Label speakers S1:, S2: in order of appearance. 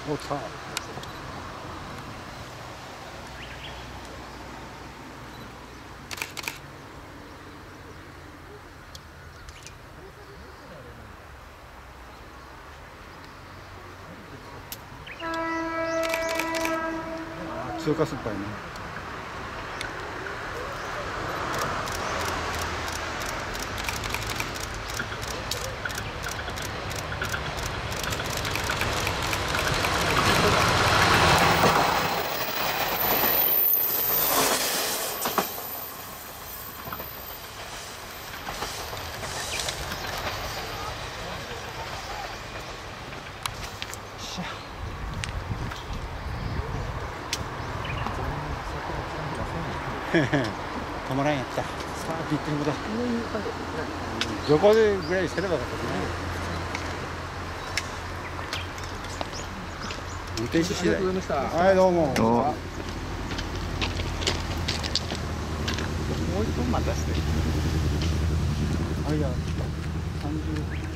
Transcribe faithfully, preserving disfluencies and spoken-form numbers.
S1: おった中華酸っぱいね。止まらんやった。さあビッグボだ。どこでぐらいすればよかったね。運転手次第。はいどうも。もう一本待たせて。あいや三十。